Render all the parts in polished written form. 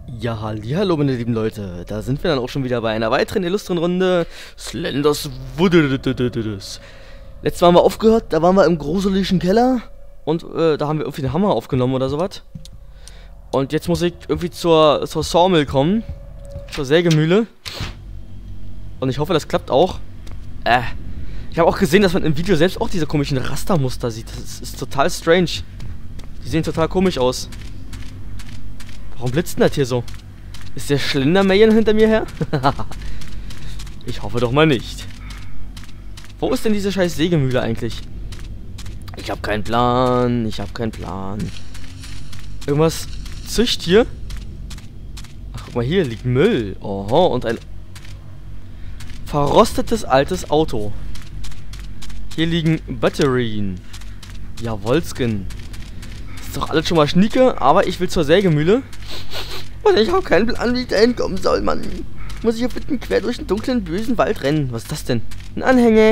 Ja, hallihallo meine lieben Leute, da sind wir dann auch schon wieder bei einer weiteren illustren Runde Slenders Woods. Letztes Mal haben wir aufgehört, da waren wir im gruseligen Keller und da haben wir irgendwie den Hammer aufgenommen oder sowas. Und jetzt muss ich irgendwie zur Sawmill kommen, zur Sägemühle. Und ich hoffe, das klappt auch. Ich habe auch gesehen, dass man im Video selbst auch diese komischen Rastermuster sieht. Das ist total strange. Die sehen total komisch aus. Warum blitzt denn das hier so? Ist der Schlendermähen hinter mir her? Ich hoffe doch mal nicht. Wo ist denn diese scheiß Sägemühle eigentlich? Ich habe keinen Plan. Ich habe keinen Plan. Irgendwas zischt hier. Ach, guck mal, hier liegt Müll. Oho, und ein verrostetes altes Auto. Hier liegen Batterien. Jawolsken. Ist doch alles schon mal schnieke, aber ich will zur Sägemühle. Und ich habe keinen Plan, wie ich da hinkommen soll, Mann. Muss ich auf mitten quer durch den dunklen, bösen Wald rennen. Was ist das denn? Ein Anhänger.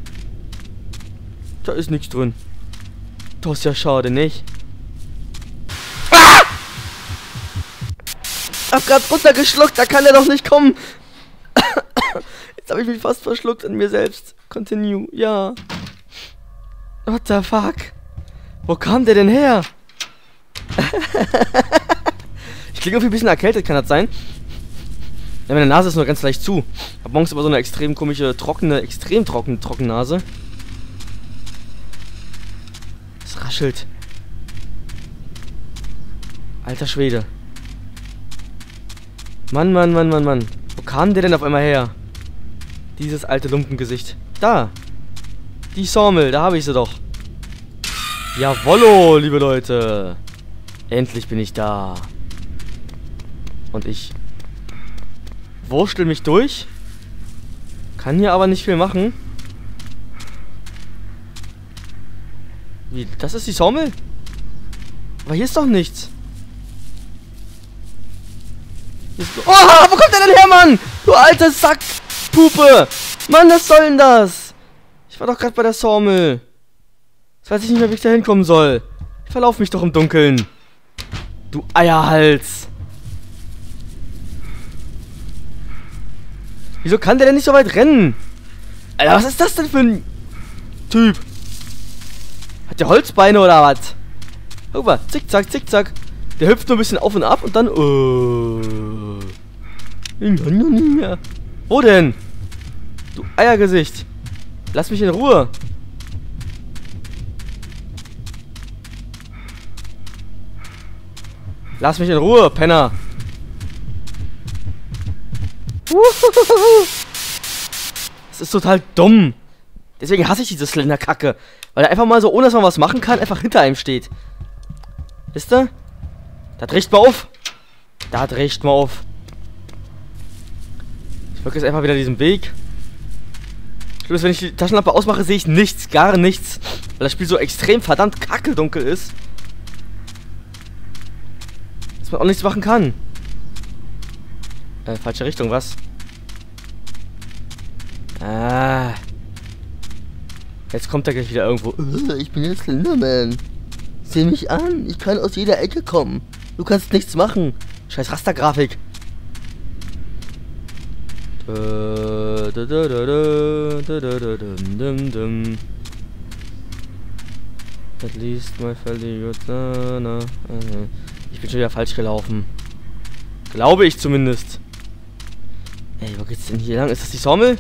Da ist nichts drin. Das ist ja schade, nicht? Ah! Hab grad runtergeschluckt, da kann er doch nicht kommen. Jetzt habe ich mich fast verschluckt an mir selbst. Continue, ja. What the fuck? Wo kam der denn her? Ich klinge irgendwie ein bisschen erkältet, kann das sein? Ja, meine Nase ist nur ganz leicht zu. Hab morgens aber so eine extrem komische, extrem trockene Nase. Es raschelt. Alter Schwede. Mann. Wo kam der denn auf einmal her? Dieses alte Lumpengesicht. Da. Die Sawmill, da habe ich sie doch. Jawollo, liebe Leute. Endlich bin ich da. Und ich wurschtel mich durch. Kann hier aber nicht viel machen. Wie, das ist die Sawmill? Aber hier ist doch nichts. Oh, wo kommt der denn her, Mann? Du alte Sackpuppe. Mann, was soll denn das? Ich war doch gerade bei der Sawmill. Jetzt weiß ich nicht mehr, wie ich da hinkommen soll. Ich verlaufe mich doch im Dunkeln. Du Eierhals. Wieso kann der denn nicht so weit rennen? Alter, was ist das denn für ein Typ? Hat der Holzbeine oder was? Guck mal, zickzack, zickzack. Der hüpft nur ein bisschen auf und ab und dann... Ich kann noch nicht mehr. Wo denn? Du Eiergesicht. Lass mich in Ruhe. Lass mich in Ruhe, Penner. Das ist total dumm. Deswegen hasse ich diese Slender-Kacke. Weil er einfach mal so, ohne dass man was machen kann, einfach hinter einem steht. Wisst ihr? Da dreht mal auf. Da dreht mal auf. Ich folge jetzt einfach wieder diesem Weg. Schlimm ist, wenn ich die Taschenlampe ausmache, sehe ich nichts, gar nichts. Weil das Spiel so extrem verdammt kackeldunkel ist. Dass man auch nichts machen kann. Falsche Richtung, was? Ah. Jetzt kommt er gleich wieder irgendwo. Ich bin jetzt Slenderman. Sieh mich an, ich kann aus jeder Ecke kommen. Du kannst nichts machen. Scheiß Rastergrafik. At least my fellow good. Ich bin schon wieder falsch gelaufen. Glaube ich zumindest. Ey, wo geht's denn hier lang? Ist das die Sawmill?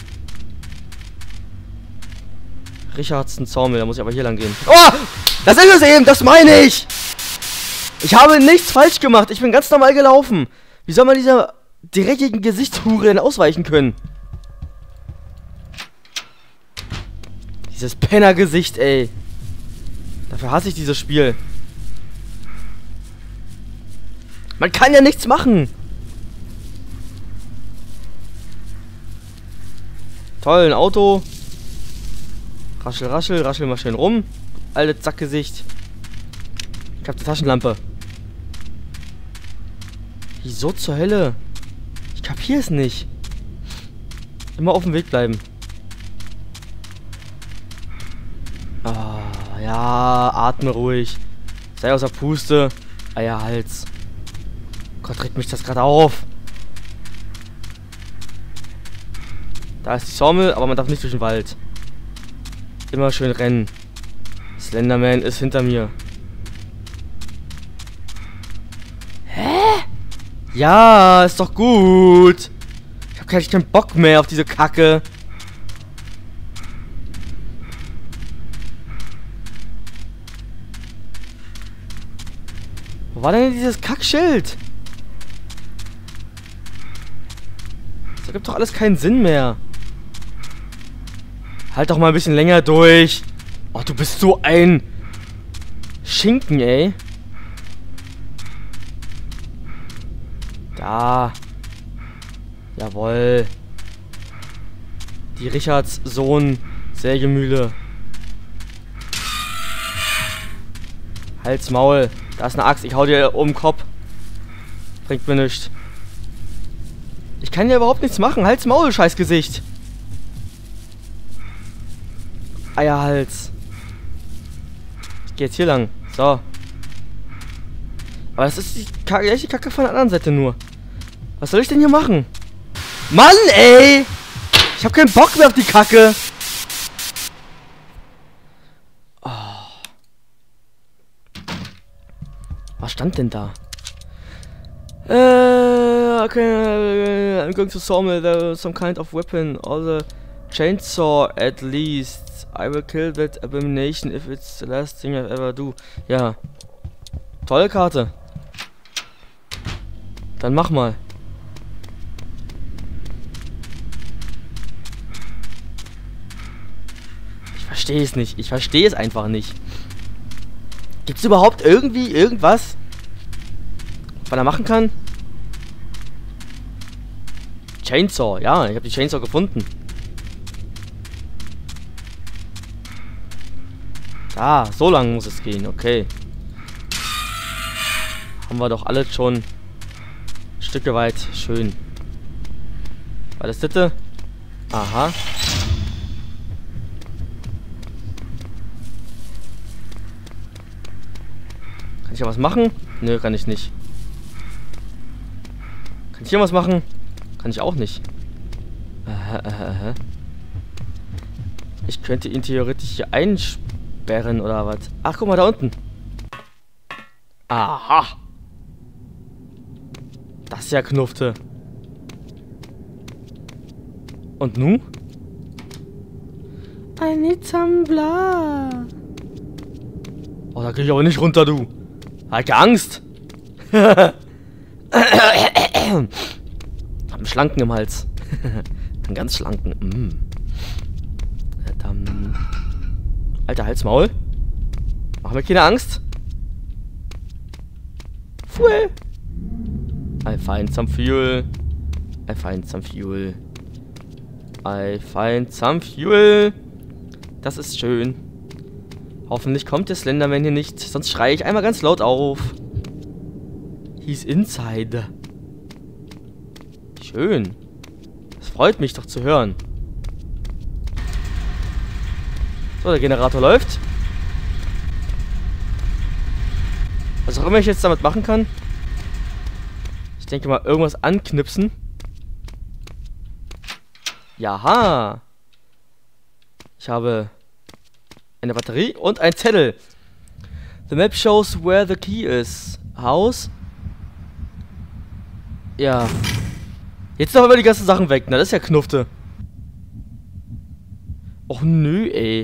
Richardson Sawmill, da muss ich aber hier lang gehen. Oh! Das ist es eben, das meine ich! Ich habe nichts falsch gemacht, ich bin ganz normal gelaufen. Wie soll man dieser dreckigen Gesichtshure denn ausweichen können? Dieses Pennergesicht, ey. Dafür hasse ich dieses Spiel. Man kann ja nichts machen. Toll, ein Auto. Raschel, raschel, raschel mal schön rum. Altes Sackgesicht. Ich hab die Taschenlampe. Wieso zur Hölle? Ich kapier es nicht. Immer auf dem Weg bleiben. Ah, ja, atme ruhig. Sei außer Puste. Eierhals. Gott, regt mich das gerade auf. Da ist die Sawmill, aber man darf nicht durch den Wald. Immer schön rennen. Slenderman ist hinter mir. Hä? Ja, ist doch gut. Ich habe keinen Bock mehr auf diese Kacke. Wo war denn dieses Kackschild? Das ergibt doch alles keinen Sinn mehr. Halt doch mal ein bisschen länger durch. Oh, du bist so ein Schinken, ey. Da. Jawohl. Die Richards Sohn Sägemühle. Hals, Maul. Da ist eine Axt. Ich hau dir um den Kopf. Bringt mir nichts. Ich kann ja überhaupt nichts machen. Hals, Maul, scheiß Gesicht. Eierhals. Ich geh jetzt hier lang. So. Aber das ist die gleiche Kacke von der anderen Seite nur. Was soll ich denn hier machen? Mann, ey! Ich hab keinen Bock mehr auf die Kacke. Oh. Was stand denn da? Okay, I'm going to sawmill. There's some kind of weapon. Or the chainsaw at least. I will kill that abomination if it's the last thing I ever do. Ja. Tolle Karte. Dann mach mal. Ich verstehe es nicht. Ich verstehe es einfach nicht. Gibt's überhaupt irgendwie irgendwas, was er machen kann? Chainsaw, ja, ich habe die Chainsaw gefunden. Da, so lang muss es gehen, okay. Haben wir doch alles schon Stücke weit. Schön. War das bitte? Aha. Kann ich ja was machen? Nö, kann ich nicht. Kann ich hier was machen? Kann ich auch nicht. Ich könnte ihn theoretisch hier einsperren oder was? Ach, guck mal da unten. Aha. Das ist ja Knufte. Und nun? I need some blood. Oh, da krieg ich aber nicht runter, du. Hab ich Angst. Hab einen Schlanken im Hals. Einen ganz schlanken. Alter, Halsmaul. Mach mir keine Angst. Fuel. I find some fuel. I find some fuel. I find some fuel. Das ist schön. Hoffentlich kommt der Slenderman hier nicht, sonst schreie ich einmal ganz laut auf. He's inside. Schön. Das freut mich doch zu hören. So, der Generator läuft. Was auch immer ich jetzt damit machen kann. Ich denke mal, irgendwas anknipsen. Jaha. Ich habe eine Batterie und ein Zettel. The map shows where the key is. Haus. Ja. Jetzt noch immer die ganzen Sachen weg. Na, das ist ja Knufte. Och nö, ey.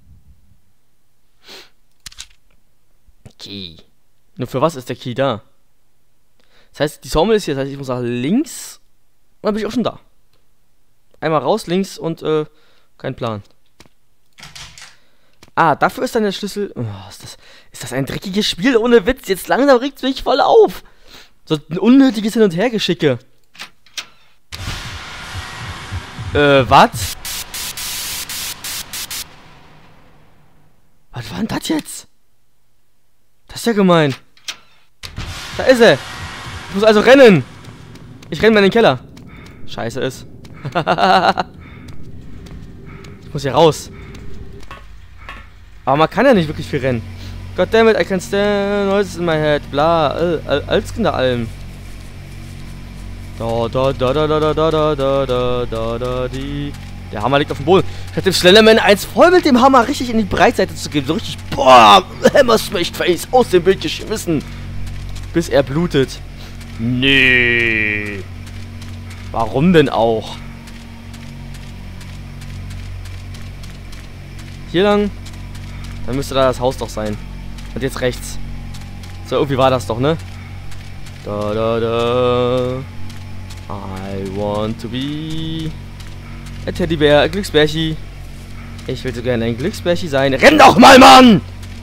Key. Nur für was ist der Key da? Das heißt, die Sawmill ist hier. Das heißt, ich muss nach links. Und dann bin ich auch schon da. Einmal raus, links und, kein Plan. Ah, dafür ist dann der Schlüssel. Oh, ist das ein dreckiges Spiel? Ohne Witz. Jetzt langsam regt es mich voll auf. So ein unnötiges Hin- und Hergeschicke. Was? Was war denn das jetzt? Das ist ja gemein. Da ist er. Ich muss also rennen. Ich renne mal in den Keller. Scheiße ist. Ich muss hier raus. Aber man kann ja nicht wirklich viel rennen. Goddammit, I can stand noises in my head. Bla, als Kinderalm. Da, da, da, da, da, da, da, da, da, da, da, da, die. Der Hammer liegt auf dem Boden. Ich hatte dem Slenderman eins voll mit dem Hammer richtig in die Breitseite zu geben. So richtig, boah, Hammer Smashed Face aus dem Bild geschmissen. Bis er blutet. Nee. Warum denn auch? Hier lang. Dann müsste da das Haus doch sein. Und jetzt rechts. So, irgendwie war das doch, ne? Da, da, da. I want to be a Teddybär, ein Glücksbärchi. Ich will so gerne ein Glücksbärchi sein. Renn doch mal, Mann!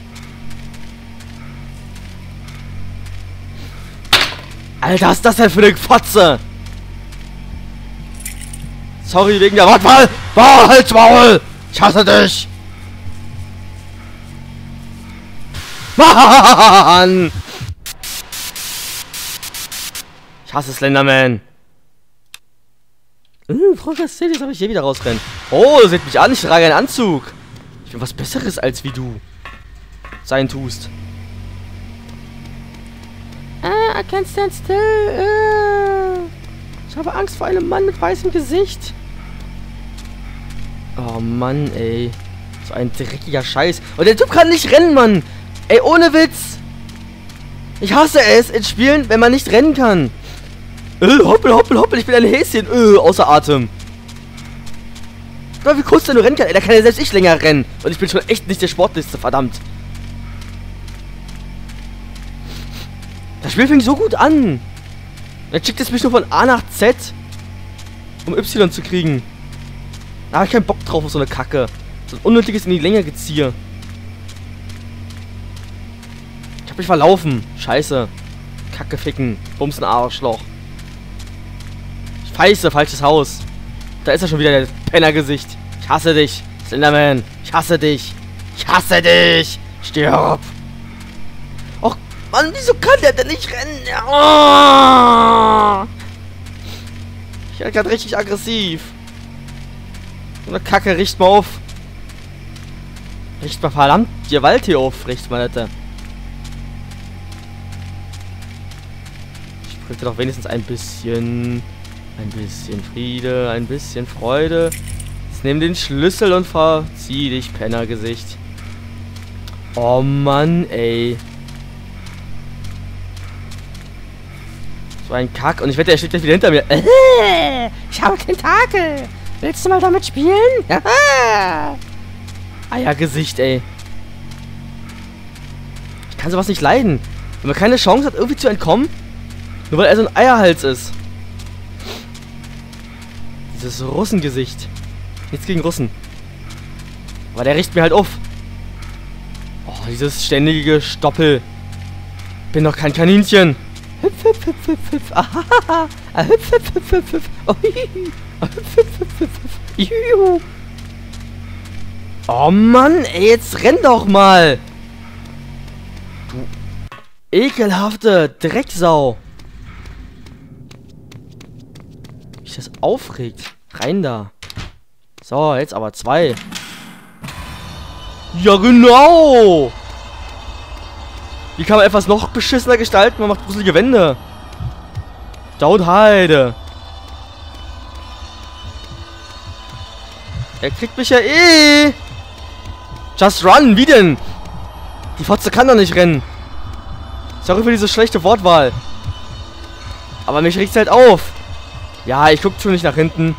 Alter, was ist das denn für eine Fotze? Sorry wegen der Wortwahl. Boah, halt's Maul! Ich hasse dich! Mann! Ich hasse Slenderman. Frau Castelli, jetzt habe ich hier wieder rausrennen. Oh, seht mich an, ich trage einen Anzug. Ich bin was Besseres als wie du sein tust. I can't stand still. Ich habe Angst vor einem Mann mit weißem Gesicht. Oh Mann, ey. So ein dreckiger Scheiß. Und der Typ kann nicht rennen, Mann. Ey, ohne Witz. Ich hasse es in Spielen, wenn man nicht rennen kann. Hoppel, hoppel, hoppel, ich bin ein Häschen. Außer Atem. Aber wie kurz der nur rennen kann. Ey, da kann ja selbst ich länger rennen. Und ich bin schon echt nicht der Sportlichste, verdammt. Das Spiel fängt so gut an. Jetzt schickt es mich nur von A nach Z, um Y zu kriegen. Da hab ich keinen Bock drauf auf so eine Kacke. So ein unnötiges in die Länge geziehe. Ich hab mich verlaufen. Scheiße. Kacke ficken. Bumsen Arschloch. Scheiße, falsches Haus. Da ist er schon wieder, der Pennergesicht. Ich hasse dich, Slenderman. Ich hasse dich. Ich hasse dich. Stirb. Och, Mann, wieso kann der denn nicht rennen? Oh! Ich werde gerade richtig aggressiv. So eine Kacke, richt mal auf. Richt mal verdammt Gewalt hier auf, richt mal, Alter. Ich bräuchte doch wenigstens ein bisschen Friede, ein bisschen Freude. Jetzt nimm den Schlüssel und verzieh dich, Pennergesicht. Oh Mann, ey. So ein Kack. Und ich wette, er steht gleich wieder hinter mir. Ich habe Tentakel. Willst du mal damit spielen? Eiergesicht, ey. Ich kann sowas nicht leiden. Wenn man keine Chance hat, irgendwie zu entkommen, nur weil er so ein Eierhals ist. Dieses Russengesicht. Nichts gegen Russen. Aber der riecht mir halt auf. Oh, dieses ständige Stoppel. Bin doch kein Kaninchen. Hüpf, hüpf, hüpf, hüpf, hüpf. Ahaha. Hüpf, hüpf, hüpf, hüpf, hüpf. Oh, hihi. Hüpf, hüpf, hüpf, hüpf, hüpf. Juhu. Oh Mann, ey, jetzt renn doch mal. Du ekelhafte Drecksau. Mich das aufregt. Rein da. So, jetzt aber 2. Ja, genau. Wie kann man etwas noch beschissener gestalten? Man macht gruselige Wände. Don't hide. Er kriegt mich ja eh. Just run. Wie denn? Die Fotze kann doch nicht rennen. Sorry für diese schlechte Wortwahl. Aber mich regt's halt auf. Ja, ich guck schon nicht nach hinten.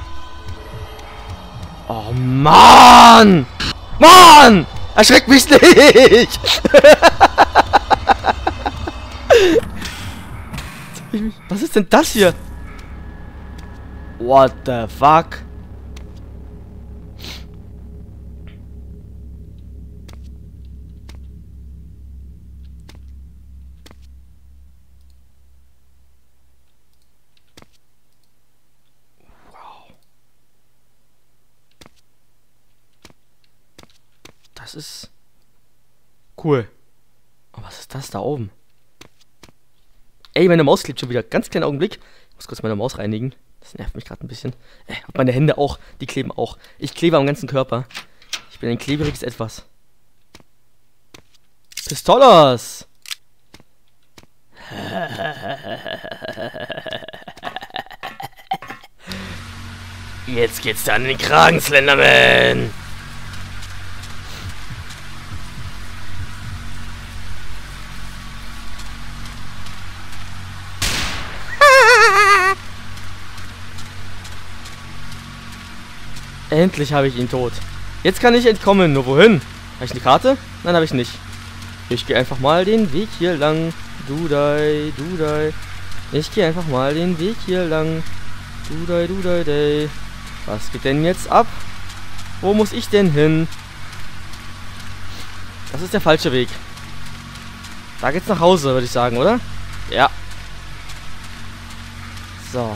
Oh, Mann! Mann! Erschreckt mich nicht! Was ist denn das hier? What the fuck? Das ist cool. Aber was ist das da oben? Ey, meine Maus klebt schon wieder. Ganz kleinen Augenblick. Ich muss kurz meine Maus reinigen. Das nervt mich gerade ein bisschen. Meine Hände auch. Die kleben auch. Ich klebe am ganzen Körper. Ich bin ein klebriges Etwas. Pistolas! Jetzt geht's da an den Kragen, Slenderman. Endlich habe ich ihn tot. Jetzt kann ich entkommen. Nur wohin? Habe ich eine Karte? Nein, habe ich nicht. Ich gehe einfach mal den Weg hier lang. Dudai, dudai. Ich gehe einfach mal den Weg hier lang. Dudai, dudai, dai. Was geht denn jetzt ab? Wo muss ich denn hin? Das ist der falsche Weg. Da geht's nach Hause, würde ich sagen, oder? Ja. So.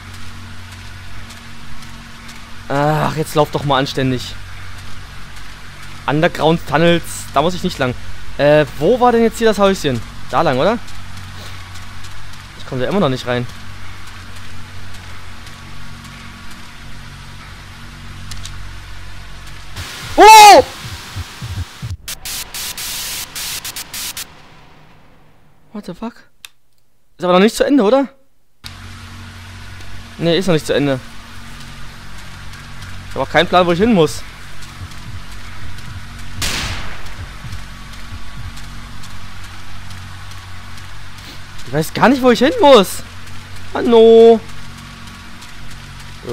Ach, jetzt lauf doch mal anständig. Underground Tunnels, da muss ich nicht lang. Wo war denn jetzt hier das Häuschen? Da lang, oder? Ich komme da immer noch nicht rein. Oh! What the fuck? Ist aber noch nicht zu Ende, oder? Ne, ist noch nicht zu Ende. Ich habe auch keinen Plan, wo ich hin muss. Ich weiß gar nicht, wo ich hin muss. Hallo. Ich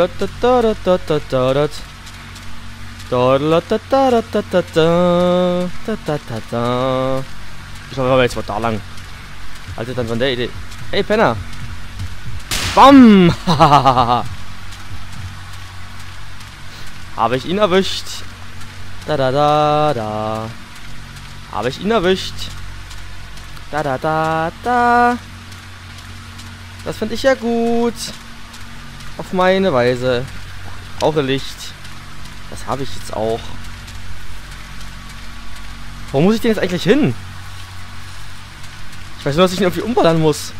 glaube, jetzt war da lang. Also dann von der Idee. Hey, Penner. Bam! Habe ich ihn erwischt. Da da da da. Habe ich ihn erwischt. Da da da da. Das finde ich ja gut. Auf meine Weise. Ich brauche Licht. Das habe ich jetzt auch. Wo muss ich denn jetzt eigentlich hin? Ich weiß nur, dass ich ihn irgendwie umballern muss.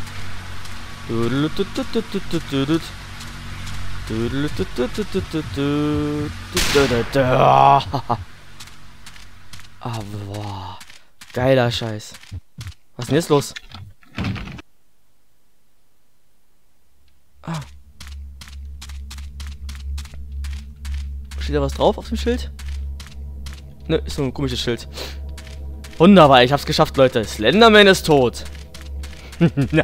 Ah, boah. Geiler Scheiß. Was ist denn jetzt los? Ah. Steht da was drauf auf dem Schild? Ne, ist so ein komisches Schild. Wunderbar, ich hab's geschafft, Leute. Slenderman ist tot. Ich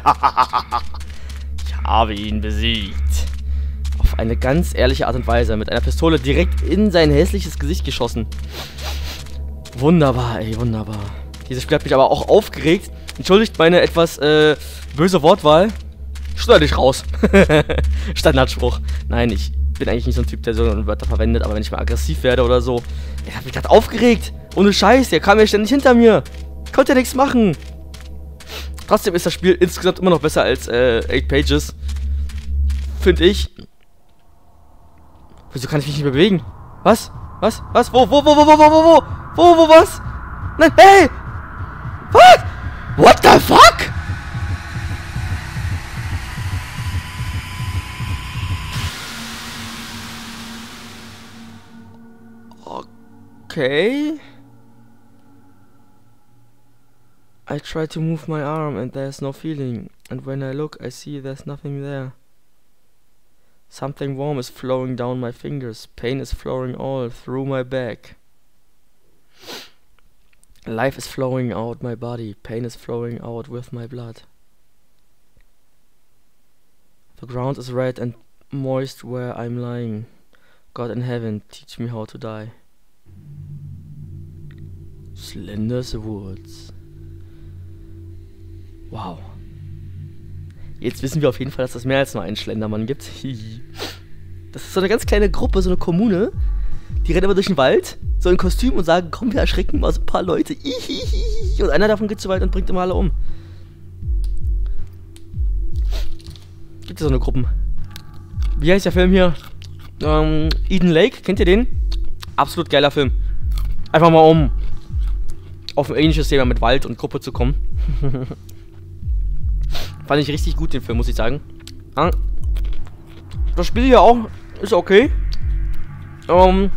habe ihn besiegt. Auf eine ganz ehrliche Art und Weise. Mit einer Pistole direkt in sein hässliches Gesicht geschossen. Wunderbar, ey, wunderbar. Dieses Spiel hat mich aber auch aufgeregt. Entschuldigt meine etwas böse Wortwahl. Schnell dich raus. Standardspruch. Nein, ich bin eigentlich nicht so ein Typ, der so Wörter verwendet, aber wenn ich mal aggressiv werde oder so. Er hat mich gerade aufgeregt. Ohne Scheiß, der kam ja ständig hinter mir. Konnte ja nichts machen. Trotzdem ist das Spiel insgesamt immer noch besser als 8 Pages. Finde ich. Wieso kann ich mich nicht mehr bewegen? Was? Was? Was? Wo? Was? Nein, hey! Was? What the fuck? Okay. I try to move my arm and there's no feeling. And when I look, I see there's nothing there. Something warm is flowing down my fingers. Pain is flowing all through my back. Life is flowing out my body. Pain is flowing out with my blood. The ground is red and moist where I'm lying. God in heaven, teach me how to die. Slender's Woods. Wow. Jetzt wissen wir auf jeden Fall, dass es mehr als nur einen Schlendermann gibt. Das ist so eine ganz kleine Gruppe, so eine Kommune. Die rennen immer durch den Wald, so in Kostüm und sagen, komm, wir erschrecken mal so ein paar Leute. Und einer davon geht zu weit und bringt immer alle um. Gibt es so eine Gruppen. Wie heißt der Film hier? Eden Lake, kennt ihr den? Absolut geiler Film. Einfach mal um auf ein ähnliches Thema mit Wald und Gruppe zu kommen. Fand ich richtig gut, den Film, muss ich sagen. Das Spiel hier auch ist okay. Fand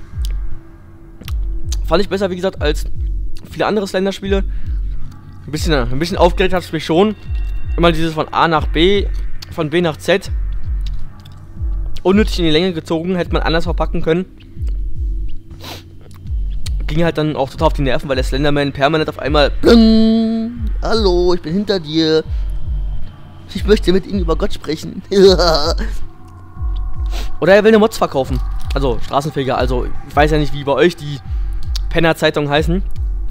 ich besser, wie gesagt, als viele andere Slender-Spiele. Ein bisschen aufgeregt hat es mich schon. Immer dieses von A nach B, von B nach Z. unnötig in die Länge gezogen, hätte man anders verpacken können. Ging halt dann auch total auf die Nerven, weil der Slenderman permanent auf einmal Bling, hallo, ich bin hinter dir. Ich möchte mit Ihnen über Gott sprechen. Oder er will eine Mods verkaufen. Also Straßenfeger, also ich weiß ja nicht, wie bei euch die Penner-Zeitungen heißen,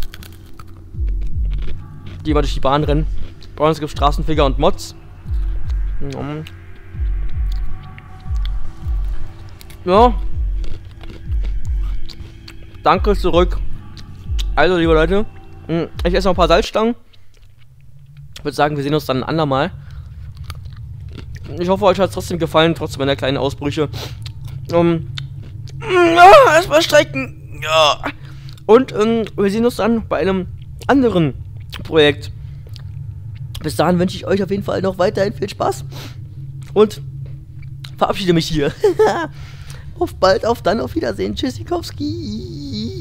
die immer durch die Bahn rennen. Bei uns gibt es Straßenfeger und Mods. Ja. Danke zurück. Also, liebe Leute, ich esse noch ein paar Salzstangen. Ich würde sagen, wir sehen uns dann ein andermal. Ich hoffe, euch hat es trotzdem gefallen, trotz meiner kleinen Ausbrüche. Erstmal strecken. Ja. Und wir sehen uns dann bei einem anderen Projekt. Bis dahin wünsche ich euch auf jeden Fall noch weiterhin viel Spaß. Und verabschiede mich hier. Auf bald, auf dann, auf Wiedersehen. Tschüssikowski.